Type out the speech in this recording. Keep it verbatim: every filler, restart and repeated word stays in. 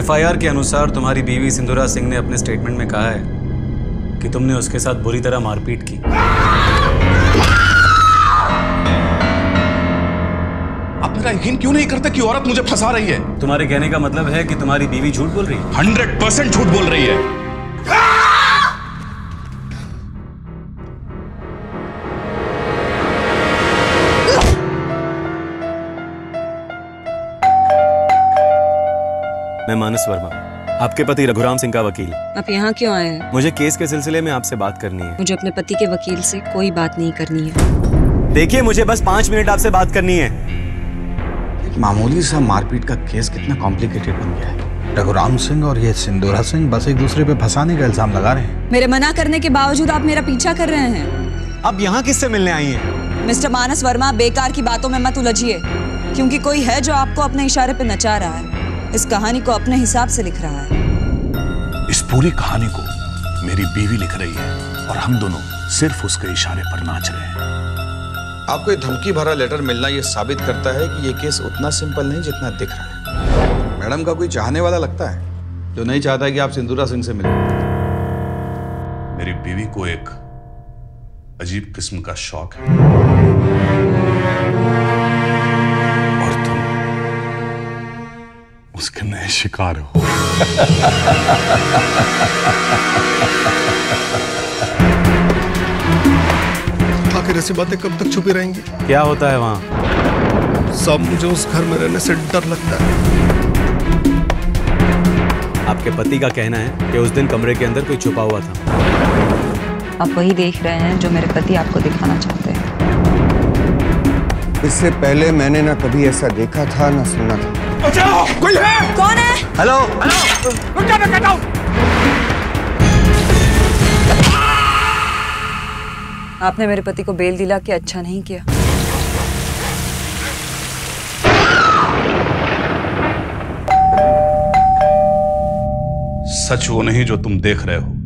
F I R के अनुसार तुम्हारी बीवी सिंधुरा सिंह ने अपने स्टेटमेंट में कहा है कि तुमने उसके साथ बुरी तरह मारपीट की। आप मेरा यकीन क्यों नहीं करते कि औरत मुझे फंसा रही है? तुम्हारे कहने का मतलब है कि तुम्हारी बीवी झूठ बोल रही है? हंड्रेड परसेंट झूठ बोल रही है। मैं मानस वर्मा, आपके पति रघुराम सिंह का वकील। आप यहाँ क्यों आए हैं? मुझे केस के सिलसिले में आपसे बात करनी है। मुझे अपने पति के वकील से कोई बात नहीं करनी है। देखिए, मुझे बस पाँच मिनट आपसे बात करनी है। मामूली सा मारपीट का केस कितना कॉम्प्लिकेटेड बन गया है। रघुराम सिंह और ये सिंधुरा सिंह बस एक दूसरे पे फंसाने का इल्जाम लगा रहे हैं। मेरे मना करने के बावजूद आप मेरा पीछा कर रहे हैं। अब यहाँ किससे मिलने आई हैं? मिस्टर मानस वर्मा, बेकार की बातों में मत उलझिए, क्योंकि कोई है जो आपको अपने इशारे पे नचा रहा है। इस कहानी को अपने हिसाब से लिख रहा है। इस पूरी कहानी को मेरी बीवी लिख रही है और हम दोनों सिर्फ उसके इशारे पर नाच रहे हैं। आपको ये धमकी भरा लेटर मिलना ये साबित करता है कि ये केस उतना सिंपल नहीं जितना दिख रहा है। मैडम का कोई चाहने वाला लगता है जो नहीं चाहता है कि आप सिंधुरा सिंह से मिलें। मेरी बीवी को एक अजीब किस्म का शौक है और तुम उसके नए शिकार हो। आखिर ऐसी बातें कब तक छुपी रहेंगी? क्या होता है वहाँ? सब मुझे उस घर में रहने से डर लगता है। आपके पति का कहना है कि उस दिन कमरे के अंदर कोई छुपा हुआ था। आप वही देख रहे हैं जो मेरे पति आपको दिखाना चाहते हैं। इससे पहले मैंने ना कभी ऐसा देखा था ना सुना था। बचाओ! कोई है? कौन है? Hello, hello! रुक जा, मैं कहता हूं। आपने मेरे पति को बेल दिला के अच्छा नहीं किया। सच वो नहीं जो तुम देख रहे हो।